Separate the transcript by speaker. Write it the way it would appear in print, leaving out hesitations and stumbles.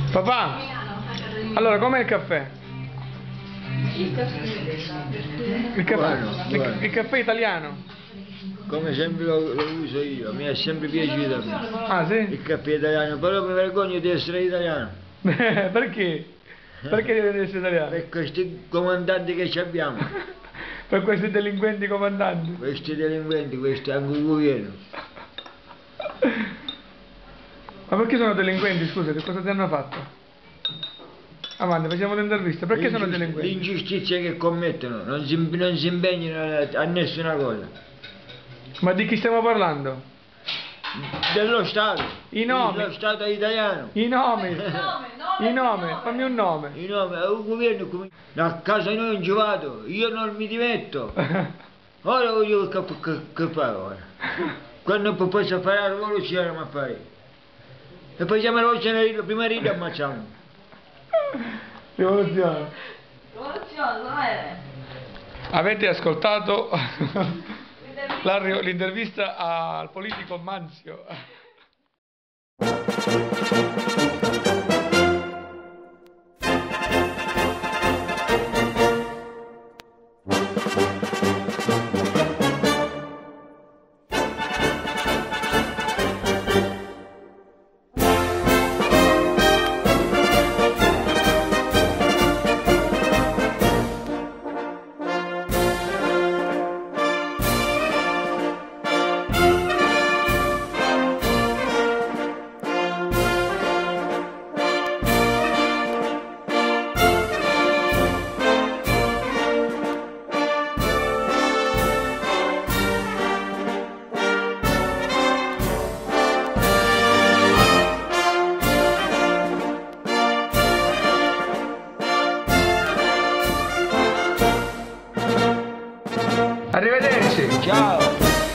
Speaker 1: Papà, allora com'è il caffè?
Speaker 2: Il caffè.
Speaker 1: Il caffè,
Speaker 3: Buono, buono.
Speaker 1: il caffè italiano?
Speaker 3: Come sempre lo uso io, mi è sempre piaciuto a me.
Speaker 1: Ah sì?
Speaker 3: Il caffè italiano, però mi vergogno di essere italiano.
Speaker 1: Perché? Perché deve essere italiano?
Speaker 3: Per questi comandanti che ci abbiamo,
Speaker 1: Per questi delinquenti comandanti?
Speaker 3: questi delinquenti, questi anche il governo.
Speaker 1: Ma perché sono delinquenti, scusa, che cosa ti hanno fatto? Avanti, facciamo l'intervista, perché sono delinquenti?
Speaker 3: L'ingiustizia che commettono, non si impegnano a nessuna cosa.
Speaker 1: Ma di chi stiamo parlando?
Speaker 3: Dello Stato,
Speaker 1: I nomi.
Speaker 3: dello Stato italiano.
Speaker 1: I nomi! I nomi, fammi un nome!
Speaker 3: I nomi, il governo come... A casa noi non ci vado, io non mi dimetto. Ora voglio che fare ora. Quando poi si farà loro ci andiamo a fare. E poi siamo la prima ride ammazziamo.
Speaker 1: Rivoluzione! Avete ascoltato l'intervista al politico Manzio. Arrivederci!
Speaker 3: Ciao!